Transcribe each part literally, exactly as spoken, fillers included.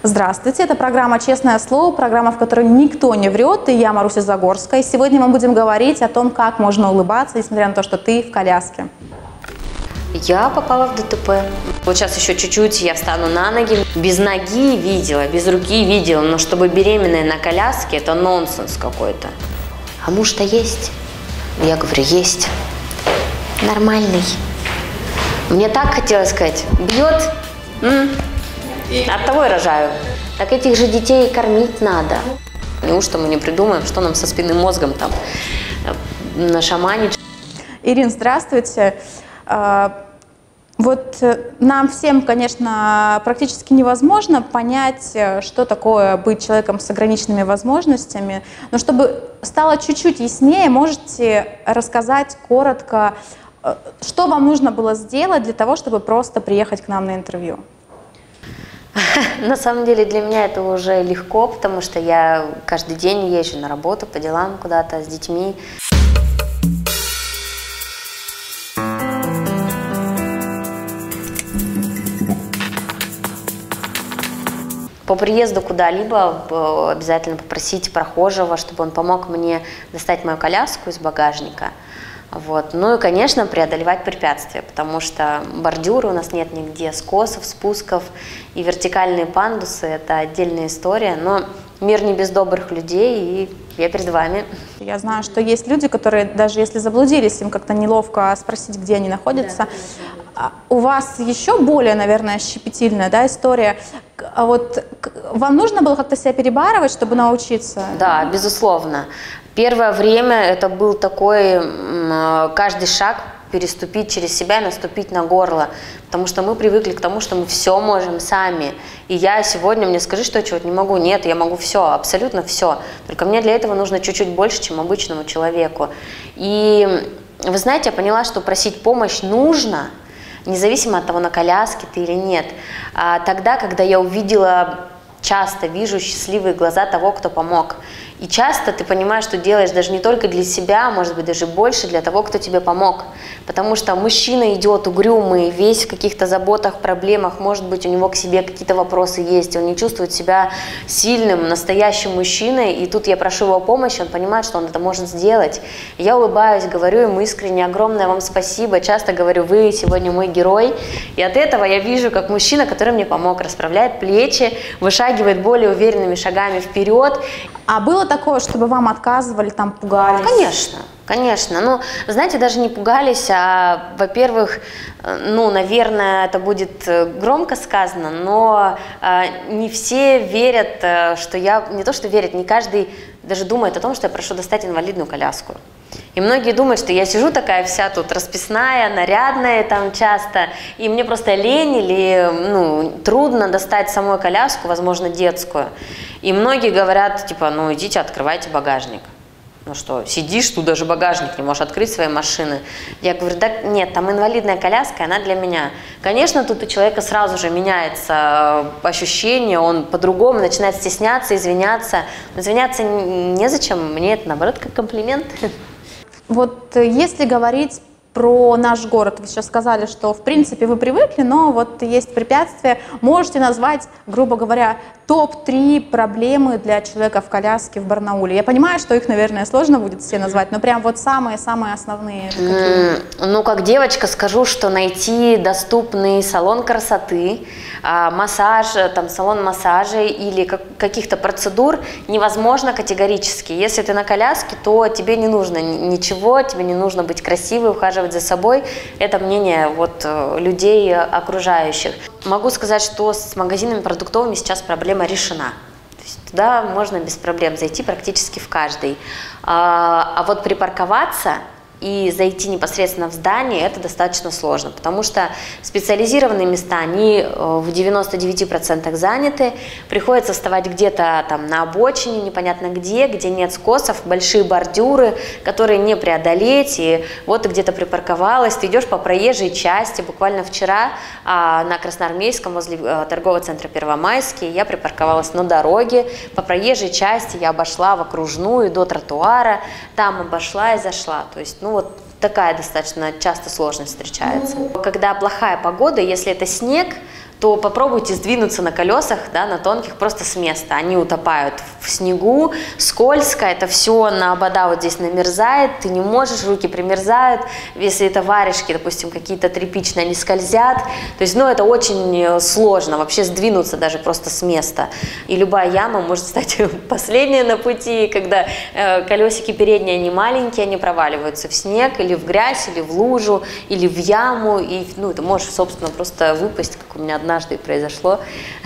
Здравствуйте, это программа «Честное слово», программа, в которой никто не врет, и я Маруся Загорская. И сегодня мы будем говорить о том, как можно улыбаться, несмотря на то, что ты в коляске. Я попала в ДТП. Вот сейчас еще чуть-чуть я встану на ноги. Без ноги видела, без руки видела, но чтобы беременная на коляске, это нонсенс какой-то. А муж-то есть? Я говорю, есть. Нормальный. Мне так хотелось сказать, бьет, м-м. От того и рожаю. Так этих же детей кормить надо. Неужто мы не придумаем, что нам со спинным мозгом там нашаманить? Ирина, здравствуйте. Вот нам всем, конечно, практически невозможно понять, что такое быть человеком с ограниченными возможностями, но чтобы стало чуть-чуть яснее, можете рассказать коротко, что вам нужно было сделать для того, чтобы просто приехать к нам на интервью? На самом деле для меня это уже легко, потому что я каждый день езжу на работу, по делам куда-то с детьми. По приезду куда-либо обязательно попросить прохожего, чтобы он помог мне достать мою коляску из багажника. Вот. Ну и, конечно, преодолевать препятствия, потому что бордюры у нас нет нигде, скосов, спусков и вертикальные пандусы – это отдельная история, но мир не без добрых людей, и я перед вами. Я знаю, что есть люди, которые, даже если заблудились, им как-то неловко спросить, где они находятся. Да. У вас еще более, наверное, щепетильная, да, история. А вот вам нужно было как-то себя перебарывать, чтобы научиться? Да, безусловно. Первое время это был такой, каждый шаг переступить через себя и наступить на горло, потому что мы привыкли к тому, что мы все можем сами. И я сегодня, мне скажи, что я чего-то не могу. Нет, я могу все, абсолютно все. Только мне для этого нужно чуть-чуть больше, чем обычному человеку. И вы знаете, я поняла, что просить помощь нужно, независимо от того, на коляске ты или нет. А тогда, когда я увидела, часто вижу счастливые глаза того, кто помог. И часто ты понимаешь, что делаешь даже не только для себя, а может быть даже больше для того, кто тебе помог. Потому что мужчина идет угрюмый, весь в каких-то заботах, проблемах, может быть, у него к себе какие-то вопросы есть, он не чувствует себя сильным, настоящим мужчиной, и тут я прошу его помощи, он понимает, что он это может сделать. Я улыбаюсь, говорю ему искренне огромное вам спасибо, часто говорю, вы сегодня мой герой, и от этого я вижу, как мужчина, который мне помог, расправляет плечи, вышагивает более уверенными шагами вперед. А было такое, чтобы вам отказывали, там пугались? Конечно, конечно. Ну, знаете, даже не пугались, а, во-первых, ну, наверное, это будет громко сказано, но а, не все верят, что я, не то что верят, не каждый даже думает о том, что я прошу достать инвалидную коляску. И многие думают, что я сижу такая вся тут расписная, нарядная там часто, и мне просто лень или ну, трудно достать саму коляску, возможно, детскую. И многие говорят, типа, ну идите, открывайте багажник. Ну что, сидишь, тут даже багажник не можешь открыть своей машины. Я говорю, да нет, там инвалидная коляска, она для меня. Конечно, тут у человека сразу же меняется ощущение, он по-другому начинает стесняться, извиняться. Но извиняться незачем, мне это наоборот как комплимент. Вот если говорить про наш город, вы сейчас сказали, что в принципе вы привыкли, но вот есть препятствия. Можете назвать, грубо говоря, топ три проблемы для человека в коляске в Барнауле? Я понимаю, что их, наверное, сложно будет все назвать, но прям вот самые-самые основные. Mm, ну, как девочка скажу, что найти доступный салон красоты, массаж, там, салон массажа или как, каких-то процедур невозможно категорически. Если ты на коляске, то тебе не нужно ничего, тебе не нужно быть красивой, ухаживать за собой. Это мнение вот, людей окружающих. Могу сказать, что с магазинами продуктовыми сейчас проблема решена. То есть туда можно без проблем зайти практически в каждый. А, а вот припарковаться и зайти непосредственно в здание, это достаточно сложно, потому что специализированные места, они в девяноста девяти процентах заняты, приходится вставать где-то там на обочине, непонятно где, где нет скосов, большие бордюры, которые не преодолеть, и вот ты где-то припарковалась, ты идешь по проезжей части, буквально вчера а, на Красноармейском, возле а, торгового центра Первомайский, я припарковалась на дороге, по проезжей части я обошла в окружную до тротуара, там обошла и зашла, то есть, ну вот такая достаточно часто сложность встречается. Когда плохая погода, если это снег, то попробуйте сдвинуться на колесах, да, на тонких, просто с места. Они утопают в снегу, скользко, это все на обода вот здесь намерзает, ты не можешь, руки примерзают, если это варежки, допустим, какие-то тряпичные, они скользят. То есть, ну, это очень сложно вообще сдвинуться даже просто с места. И любая яма может стать последней на пути, когда э, колесики передние, они маленькие, они проваливаются в снег или в грязь, или в лужу, или в яму, и, ну, ты можешь, собственно, просто выпасть, как у меня однажды произошло.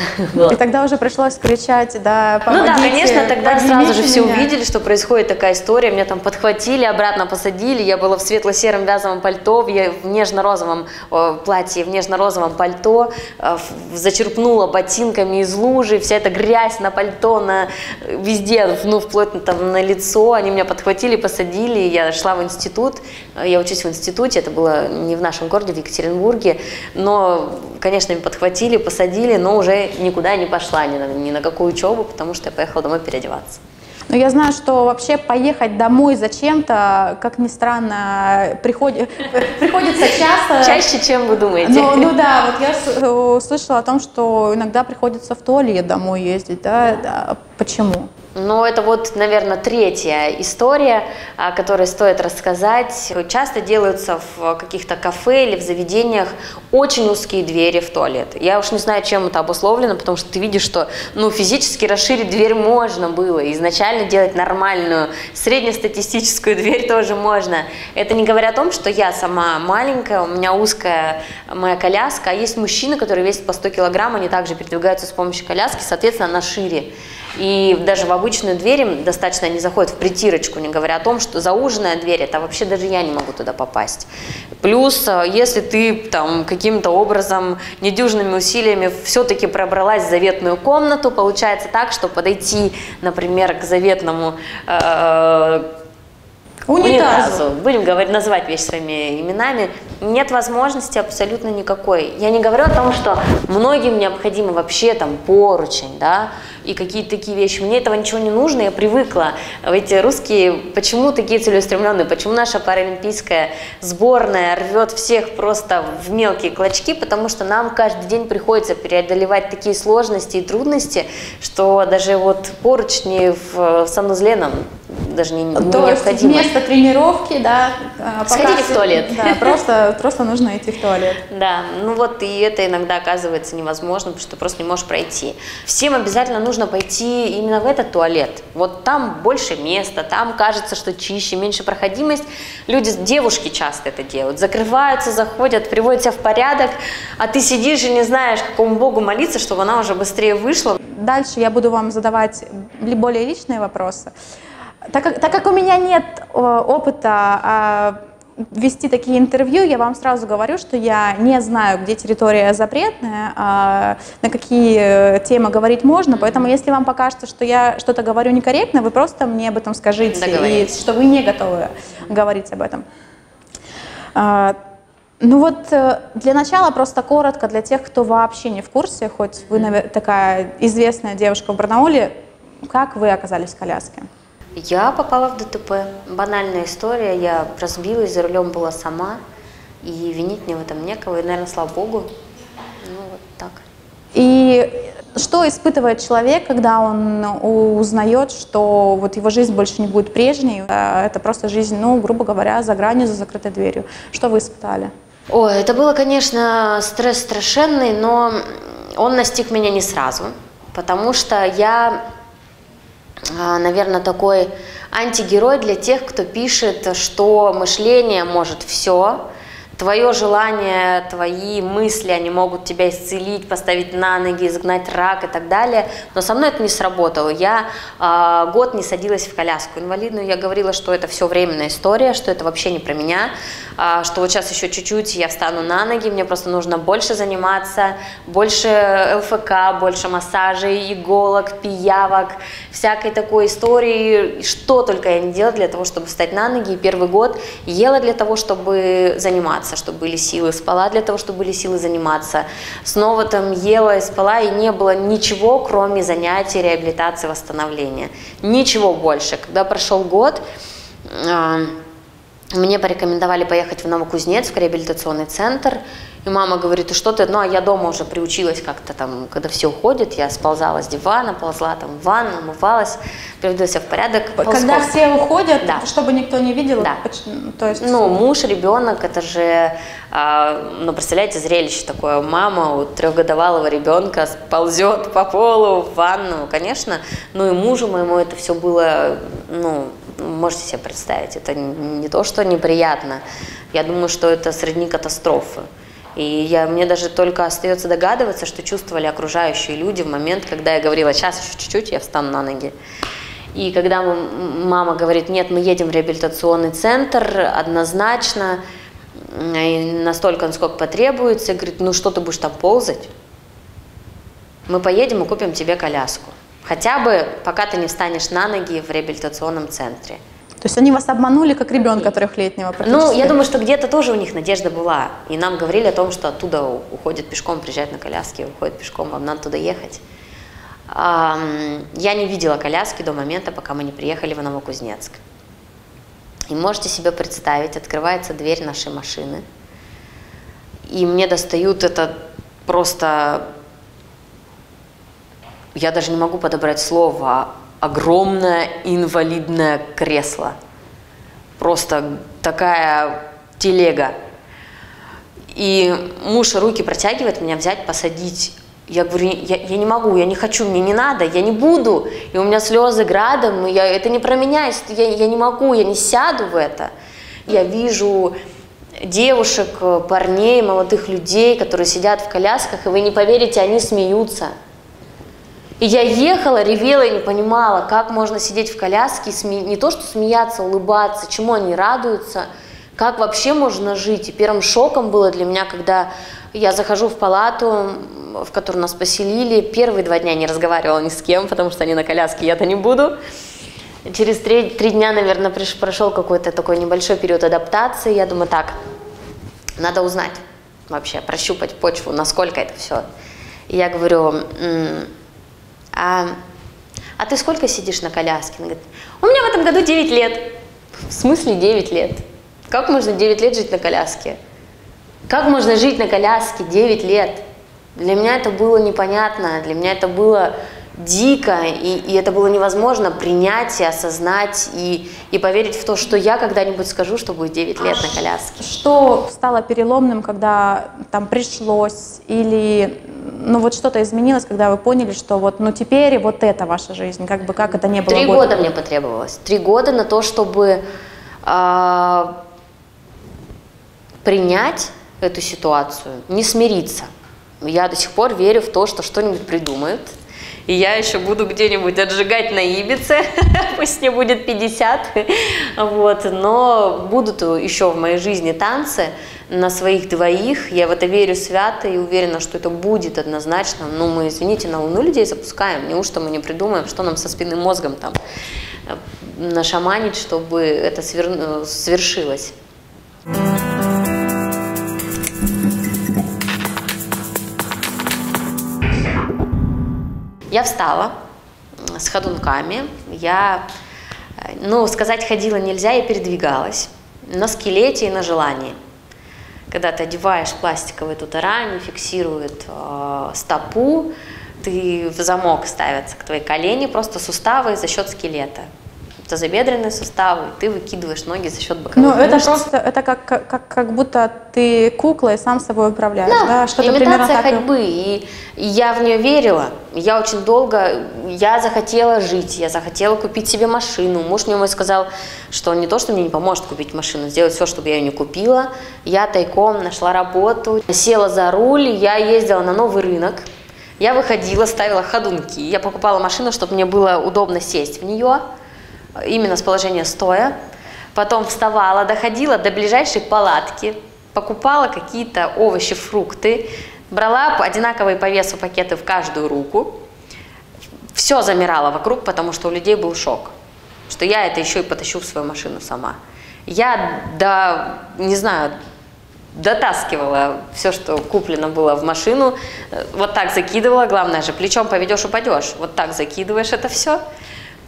И тогда уже пришлось кричать, да, помогите, ну да, конечно, тогда сразу же все меня. увидели, что происходит такая история, меня там подхватили, обратно посадили, я была в светло-сером вязаном пальто, в нежно-розовом платье, в нежно-розовом пальто, зачерпнула ботинками из лужи, вся эта грязь на пальто, на везде, ну, вплоть там, на лицо, они меня подхватили, посадили, я шла в институт, я учусь в институте, это было не в нашем городе, в Екатеринбурге, но, конечно, меня подхватили, посадили, но уже никуда не пошла, ни на, ни на какую учебу, потому что я поехала домой переодеваться. Но я знаю, что вообще поехать домой зачем-то, как ни странно, приходи, приходится часто. Чаще, чем вы думаете. Ну, ну да, вот я слышала о том, что иногда приходится в туалет домой ездить, да, да. Почему? Ну, это вот, наверное, третья история, о которой стоит рассказать. Часто делаются в каких-то кафе или в заведениях очень узкие двери в туалет. Я уж не знаю, чем это обусловлено, потому что ты видишь, что, ну, физически расширить дверь можно было. Изначально делать нормальную, среднестатистическую дверь тоже можно. Это не говоря о том, что я сама маленькая, у меня узкая моя коляска, а есть мужчины, которые весят по сто килограмм, они также передвигаются с помощью коляски, соответственно, она шире. И даже в обычную дверь им достаточно они заходят в притирочку, не говоря о том, что зауженная дверь, это вообще даже я не могу туда попасть. Плюс, если ты там каким-то образом недюжными усилиями все-таки пробралась в заветную комнату, получается так, что подойти, например, к заветному э унитазу. унитазу, будем говорить, называть вещи своими именами, нет возможности абсолютно никакой. Я не говорю о том, что многим необходимо вообще там поручень, да, и какие-то такие вещи. Мне этого ничего не нужно, я привыкла. Эти русские почему такие целеустремленные, почему наша паралимпийская сборная рвет всех просто в мелкие клочки, потому что нам каждый день приходится преодолевать такие сложности и трудности, что даже вот поручни в санузле нам даже не, не То необходимо. Есть вместо тренировки, да, сходите в туалет. Да, просто, просто нужно идти в туалет. Да, ну вот и это иногда оказывается невозможно, потому что ты просто не можешь пройти. Всем обязательно нужно пойти именно в этот туалет. Вот там больше места, там кажется, что чище, меньше проходимость. Люди, девушки часто это делают, закрываются, заходят, приводят себя в порядок, а ты сидишь и не знаешь, какому богу молиться, чтобы она уже быстрее вышла. Дальше я буду вам задавать более личные вопросы. Так как, так как у меня нет э, опыта э, вести такие интервью, я вам сразу говорю, что я не знаю, где территория запретная, э, на какие темы говорить можно, поэтому если вам покажется, что я что-то говорю некорректно, вы просто мне об этом скажите, и что вы не готовы говорить об этом. Э, ну вот э, для начала просто коротко для тех, кто вообще не в курсе, хоть вы, наверное, такая известная девушка в Барнауле, как вы оказались в коляске? Я попала в ДТП. Банальная история. Я разбилась, за рулем была сама. И винить мне в этом некого. И, наверное, слава богу. Ну, вот так. И что испытывает человек, когда он узнает, что вот его жизнь больше не будет прежней? Это просто жизнь, ну, грубо говоря, за гранью, за закрытой дверью. Что вы испытали? Ой, это было, конечно, стресс страшенный, но он настиг меня не сразу. Потому что я... наверное, такой антигерой для тех, кто пишет, что мышление может все, твое желание, твои мысли, они могут тебя исцелить, поставить на ноги, изгнать рак и так далее. Но со мной это не сработало. Я э, год не садилась в коляску инвалидную. Я говорила, что это все временная история, что это вообще не про меня, э, что вот сейчас еще чуть-чуть я встану на ноги, мне просто нужно больше заниматься, больше ЛФК, больше массажей, иголок, пиявок, всякой такой истории. Что только я не делала для того, чтобы встать на ноги. И первый год ела для того, чтобы заниматься, чтобы были силы, спала для того, чтобы были силы заниматься, снова там ела и спала, и не было ничего, кроме занятий, реабилитации, восстановления. Ничего больше. Когда прошел год, мне порекомендовали поехать в Новокузнецк, в реабилитационный центр. И мама говорит, и что ты? Ну, а я дома уже приучилась как-то там, когда все уходит, я сползала с дивана, ползла там в ванну, умывалась, приводила себя в порядок. Когда ползком. все уходят, да. чтобы никто не видел? Да. То есть... Ну, муж, ребенок, это же, а, ну, представляете, зрелище такое. Мама у трехгодовалого ребенка ползет по полу в ванну, конечно. Ну, и мужу моему это все было, ну, можете себе представить, это не то, что неприятно. Я думаю, что это сродни катастрофы. И я, мне даже только остается догадываться, что чувствовали окружающие люди в момент, когда я говорила, сейчас еще чуть-чуть, я встану на ноги. И когда мама говорит, нет, мы едем в реабилитационный центр, однозначно, и настолько, насколько потребуется, говорит, ну что ты будешь там ползать? Мы поедем и купим тебе коляску. Хотя бы, пока ты не встанешь на ноги в реабилитационном центре. То есть они вас обманули, как ребенка трехлетнего практически? Ну, я думаю, что где-то тоже у них надежда была. И нам говорили о том, что оттуда уходят пешком, приезжают на коляске, уходят пешком, вам надо туда ехать. Я не видела коляски до момента, пока мы не приехали в Новокузнецк. И можете себе представить, открывается дверь нашей машины, и мне достают это просто, я даже не могу подобрать слово, огромное инвалидное кресло. Просто такая телега. И муж руки протягивает меня взять, посадить. Я говорю, я, я не могу, я не хочу, мне не надо, я не буду. И у меня слезы градом, и я, это не про меня, я, я не могу, я не сяду в это. Я вижу девушек, парней, молодых людей, которые сидят в колясках, и вы не поверите, они смеются. И я ехала, ревела и не понимала, как можно сидеть в коляске, и сме... не то что смеяться, улыбаться, чему они радуются, как вообще можно жить. И первым шоком было для меня, когда я захожу в палату, в которую нас поселили. Первые два дня не разговаривала ни с кем, потому что они на коляске, я-то не буду. Через три, три дня, наверное, прошел какой-то такой небольшой период адаптации. Я думаю, так, надо узнать вообще, прощупать почву, насколько это все. И я говорю, а, а ты сколько сидишь на коляске? Она говорит, у меня в этом году девять лет. В смысле девять лет? Как можно девять лет жить на коляске? Как можно жить на коляске девять лет? Для меня это было непонятно, для меня это было дико, и, и это было невозможно принять и осознать, и, и поверить в то, что я когда-нибудь скажу, что будет девять лет на коляске. Что стало переломным, когда там пришлось, или ну вот что-то изменилось, когда вы поняли, что вот ну теперь вот это ваша жизнь, как бы как это не было? Три года мне потребовалось, три года на то, чтобы э, принять эту ситуацию, не смириться. Я до сих пор верю в то, что что-нибудь придумают, и я еще буду где-нибудь отжигать на Ибице, пусть мне будет пятьдесят, вот, но будут еще в моей жизни танцы на своих двоих, я в это верю свято и уверена, что это будет однозначно, ну мы, извините, на Луну людей запускаем, неужто мы не придумаем, что нам со спинным мозгом там нашаманить, чтобы это свер... свершилось. Я встала с ходунками, я, ну, сказать ходила нельзя, я передвигалась на скелете и на желании. Когда ты одеваешь пластиковые тутарани, фиксирует э, стопу, ты в замок ставятся к твоей колени, просто суставы за счет скелета. Тазобедренные суставы, и ты выкидываешь ноги за счет боковых Ну, это мышц. просто, это как, как, как будто ты кукла и сам собой управляешь, да? Да, Что-то имитация так... ходьбы, и, и я в нее верила. Я очень долго, я захотела жить, я захотела купить себе машину. Муж мне мой сказал, что он не то, что мне не поможет купить машину, сделать все, чтобы я ее не купила. Я тайком нашла работу, села за руль, я ездила на новый рынок. Я выходила, ставила ходунки, я покупала машину, чтобы мне было удобно сесть в нее. Именно с положения стоя, потом вставала, доходила до ближайшей палатки, покупала какие-то овощи, фрукты, брала одинаковые по весу пакеты в каждую руку, все замирало вокруг, потому что у людей был шок, что я это еще и потащу в свою машину сама. Я, до, не знаю, дотаскивала все, что куплено было в машину, вот так закидывала, главное же, плечом поведешь, упадешь, вот так закидываешь это все.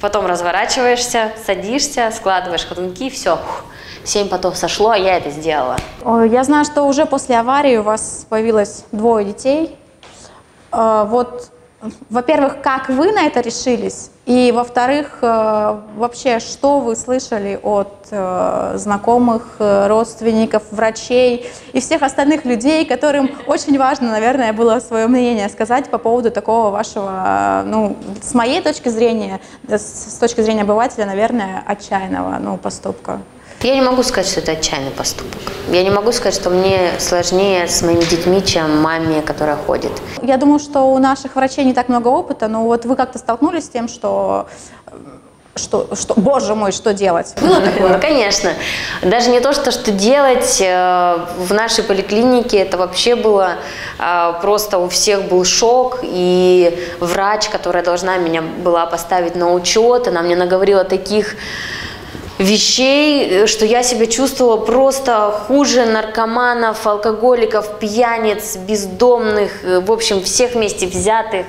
потом разворачиваешься, садишься, складываешь ходунки, все, семь потов сошло, а я это сделала. Я знаю, что уже после аварии у вас появилось двое детей. Вот, во-первых, как вы на это решились? И, во-вторых, вообще, что вы слышали от знакомых, родственников, врачей и всех остальных людей, которым очень важно, наверное, было свое мнение сказать по поводу такого вашего, ну, с моей точки зрения, с точки зрения обывателя, наверное, отчаянного, ну, поступка? Я не могу сказать, что это отчаянный поступок. Я не могу сказать, что мне сложнее с моими детьми, чем маме, которая ходит. Я думаю, что у наших врачей не так много опыта, но вот вы как-то столкнулись с тем, что, что, что боже мой, что делать? Было такое? Ну, конечно. Даже не то, что, что делать. В нашей поликлинике это вообще было просто, у всех был шок. И врач, которая должна меня была поставить на учет, она мне наговорила таких вещей, что я себя чувствовала просто хуже наркоманов, алкоголиков, пьяниц, бездомных, в общем, всех вместе взятых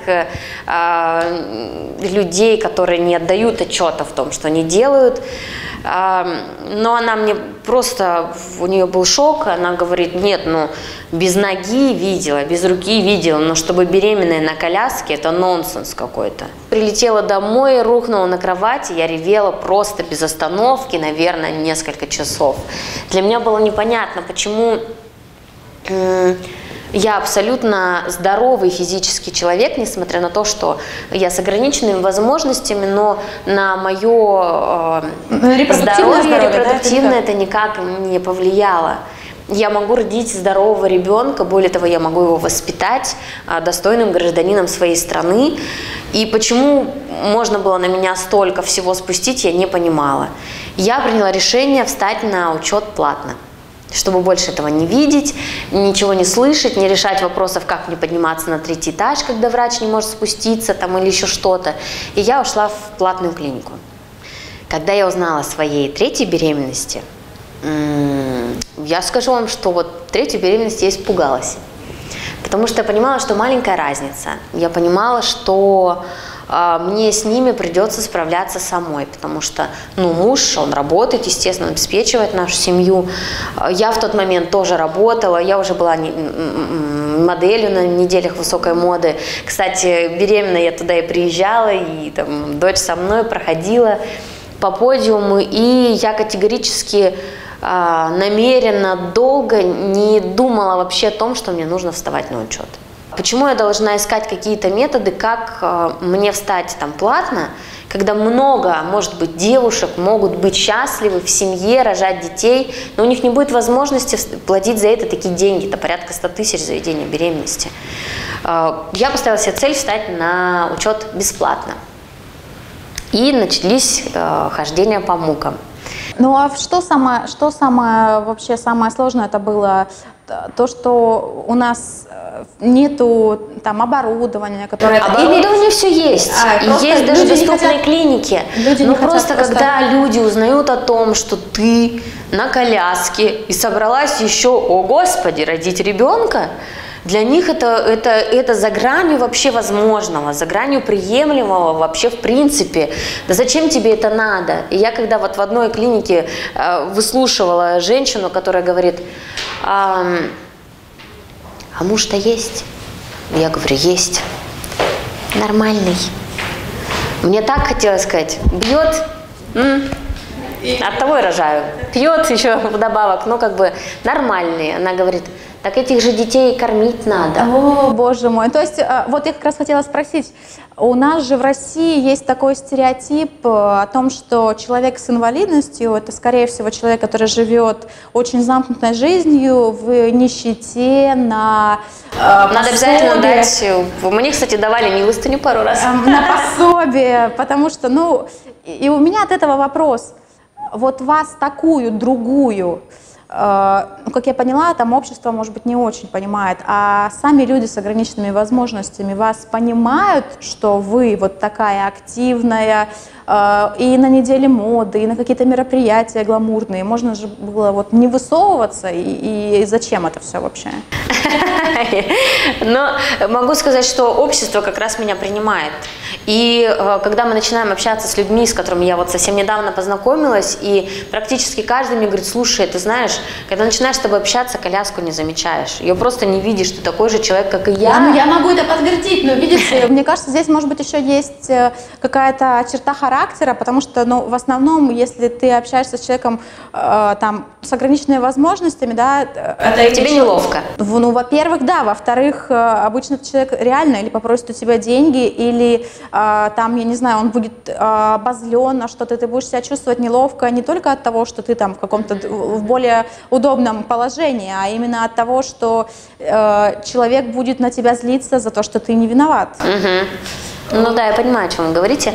э, людей, которые не отдают отчета в том, что они делают. Э, но она мне просто, у нее был шок, она говорит, нет, ну, без ноги видела, без руки видела, но чтобы беременная на коляске, это нонсенс какой-то. Прилетела домой, рухнула на кровати, я ревела просто без остановки, наверное, несколько часов. Для меня было непонятно, почему э, я абсолютно здоровый физический человек, несмотря на то, что я с ограниченными возможностями, но на мое э, здоровье репродуктивное, да, это никак не повлияло. Я могу родить здорового ребенка, более того, я могу его воспитать а, достойным гражданином своей страны. И почему можно было на меня столько всего спустить, я не понимала. Я приняла решение встать на учет платно, чтобы больше этого не видеть, ничего не слышать, не решать вопросов, как мне подниматься на третий этаж, когда врач не может спуститься там, или еще что-то. И я ушла в платную клинику. Когда я узнала о своей третьей беременности, я скажу вам, что вот третью беременность я испугалась, потому что я понимала, что маленькая разница. Я понимала, что э, мне с ними придется справляться самой, потому что, ну, муж, он работает, естественно, он обеспечивает нашу семью. Я в тот момент тоже работала, я уже была не, моделью на неделях высокой моды. Кстати, беременная я туда и приезжала, и там дочь со мной проходила по подиуму, и я категорически намеренно, долго не думала вообще о том, что мне нужно вставать на учет. Почему я должна искать какие-то методы, как мне встать там платно, когда много, может быть, девушек могут быть счастливы в семье, рожать детей, но у них не будет возможности платить за это такие деньги, это порядка ста тысяч за ведение беременности. Я поставила себе цель встать на учет бесплатно. И начались хождения по мукам. Ну а что самое, что самое вообще самое сложное это было? То, что у нас нету там оборудования, которое... Оборудование или... все есть. А, и есть даже доступные хотят... клиники. Люди Но просто, просто когда люди узнают о том, что ты на коляске и собралась еще, о господи, родить ребенка, для них это, это, это за гранью вообще возможного, за гранью приемлемого вообще в принципе. Да зачем тебе это надо? И я когда вот в одной клинике э, выслушивала женщину, которая говорит, а, а муж-то есть? Я говорю, есть. Нормальный. Мне так хотелось сказать, бьет, м-м, от того и рожаю. Пьет еще вдобавок, ну как бы нормальный. Она говорит, так этих же детей кормить надо. О, боже мой. То есть, вот я как раз хотела спросить, у нас же в России есть такой стереотип о том, что человек с инвалидностью, это, скорее всего, человек, который живет очень замкнутой жизнью, в нищете, на э, Надо пособие. Обязательно дать, мне, кстати, давали милостыню пару раз. На пособие, потому что, ну, и у меня от этого вопрос. Вот вас такую, другую, ну, как я поняла, там общество, может быть, не очень понимает, а сами люди с ограниченными возможностями вас понимают, что вы вот такая активная, и на неделе моды, и на какие-то мероприятия гламурные. Можно же было вот не высовываться, и, и зачем это все вообще? Но могу сказать, что общество как раз меня принимает. И э, когда мы начинаем общаться с людьми, с которыми я вот совсем недавно познакомилась, и практически каждый мне говорит: слушай, ты знаешь, когда начинаешь с тобой общаться, коляску не замечаешь, ее просто не видишь, ты такой же человек, как и я. Да, ну я могу это подтвердить, но видите, мне кажется, здесь может быть еще есть какая-то черта характера, потому что, ну, в основном, если ты общаешься с человеком э, там с ограниченными возможностями, да, это тебе неловко. Ну, во-первых, да, во-вторых, обычно этот человек реально или попросит у тебя деньги, или э, там, я не знаю, он будет э, обозлен на что-то, ты будешь себя чувствовать неловко не только от того, что ты там в каком-то в более удобном положении, а именно от того, что э, человек будет на тебя злиться за то, что ты не виноват. Угу. Ну да, я понимаю, о чем вы говорите.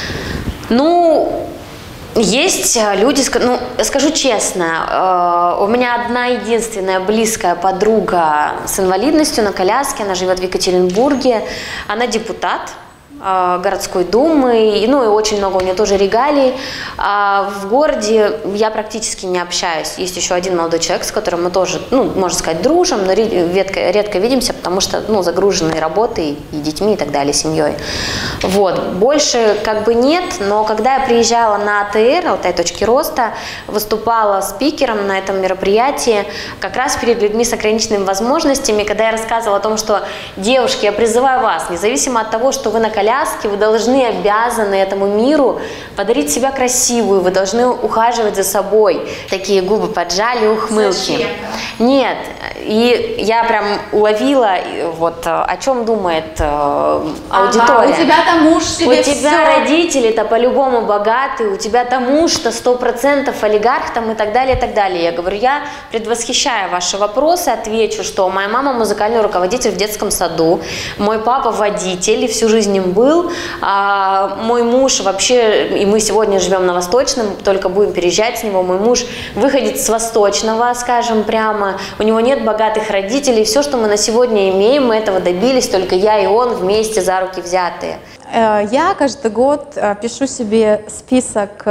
Ну, есть люди, ну, скажу честно, у меня одна единственная близкая подруга с инвалидностью на коляске, она живет в Екатеринбурге, она депутат городской думы, ну и очень много у нее тоже регалий. А в городе я практически не общаюсь. Есть еще один молодой человек, с которым мы тоже, ну, можно сказать, дружим, но редко, редко видимся, потому что, ну, загружены работой и детьми и так далее, семьей. Вот. Больше как бы нет, но когда я приезжала на АТР, Алтай точки роста, выступала спикером на этом мероприятии, как раз перед людьми с ограниченными возможностями, когда я рассказывала о том, что, девушки, я призываю вас, независимо от того, что вы на коляске, вы должны, обязаны этому миру подарить себя красивую, вы должны ухаживать за собой. Такие губы поджали, ухмылки. Зачем? Нет, и я прям уловила, вот о чем думает э, аудитория. Ага, у тебя-то муж себе У тебя все... родители-то по-любому богатые, у тебя-то муж-то сто процентов олигарх там и так далее, и так далее. Я говорю, я, предвосхищая ваши вопросы, отвечу, что моя мама музыкальный руководитель в детском саду, мой папа водитель, и всю жизнь им был, а мой муж вообще, и мы сегодня живем на Восточном, только будем переезжать с него, мой муж выходит с Восточного, скажем прямо, у него нет богатых родителей, все, что мы на сегодня имеем, мы этого добились, только я и он вместе за руки взятые. Я каждый год пишу себе список,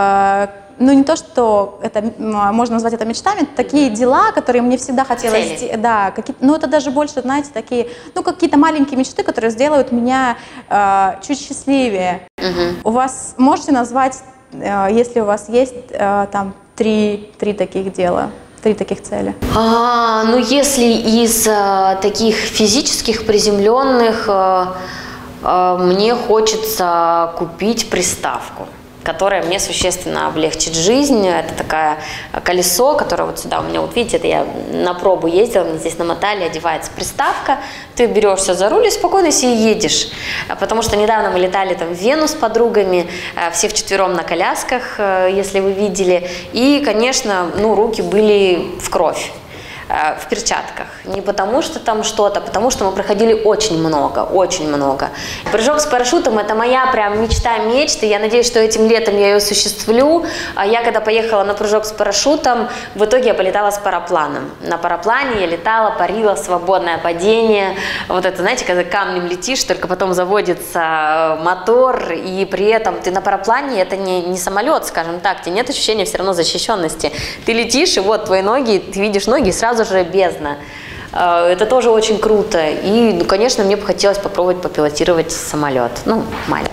ну не то, что это можно назвать это мечтами, такие дела, которые мне всегда хотелось сделать, да, какие-то, ну это даже больше, знаете, такие, ну какие-то маленькие мечты, которые сделают меня э, чуть счастливее. Угу. У вас можете назвать, э, если у вас есть э, там три, три таких дела? Три таких цели. А, ну, если из а, таких физических, приземленных, а, а, мне хочется купить приставку, которая мне существенно облегчит жизнь. Это такое колесо, которое вот сюда у меня, вот видите, это я на пробу ездила, мне здесь намотали, одевается приставка, ты берешься за руль и спокойно себе едешь. Потому что недавно мы летали там в Вену с подругами, все вчетвером на колясках, если вы видели, и, конечно, ну, руки были в кровь. В перчатках. Не потому что там что-то, потому что мы проходили очень много, очень много. Прыжок с парашютом – это моя прям мечта мечты. Я надеюсь, что этим летом я ее осуществлю. А я, когда поехала на прыжок с парашютом, в итоге я полетала с парапланом. На параплане я летала, парила, свободное падение. Вот это, знаете, когда камнем летишь, только потом заводится мотор, и при этом ты на параплане, это не, не самолет, скажем так, тебе нет ощущения все равно защищенности. Ты летишь, и вот твои ноги, ты видишь ноги, и сразу же бездна. Это тоже очень круто. И, ну, конечно, мне бы хотелось попробовать попилотировать самолет. Ну, маленький.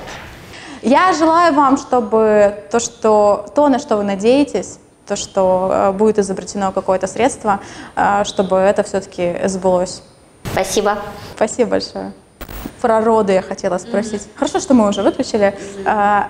Я желаю вам, чтобы то, что, то, на что вы надеетесь, то, что будет изобретено какое-то средство, чтобы это все-таки сбылось. Спасибо. Спасибо большое. Про роды я хотела спросить. Mm-hmm. Хорошо, что мы уже выключили. Mm-hmm. а,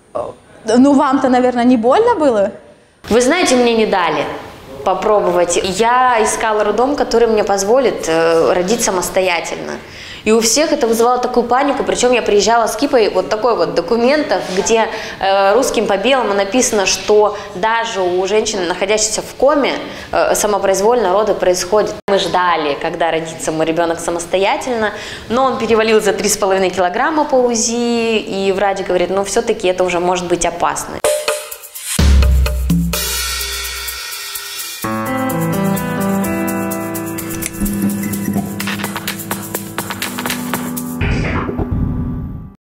ну, вам-то, наверное, не больно было? Вы знаете, мне не дали попробовать. Я искала роддом, который мне позволит э, родить самостоятельно. И у всех это вызывало такую панику, причем я приезжала с кипой вот такой вот документов, где э, русским по белому написано, что даже у женщины, находящейся в коме, э, самопроизвольно роды происходят. Мы ждали, когда родится мой ребенок самостоятельно, но он перевалил за три с половиной килограмма по УЗИ, и врач говорит, ну все-таки это уже может быть опасно.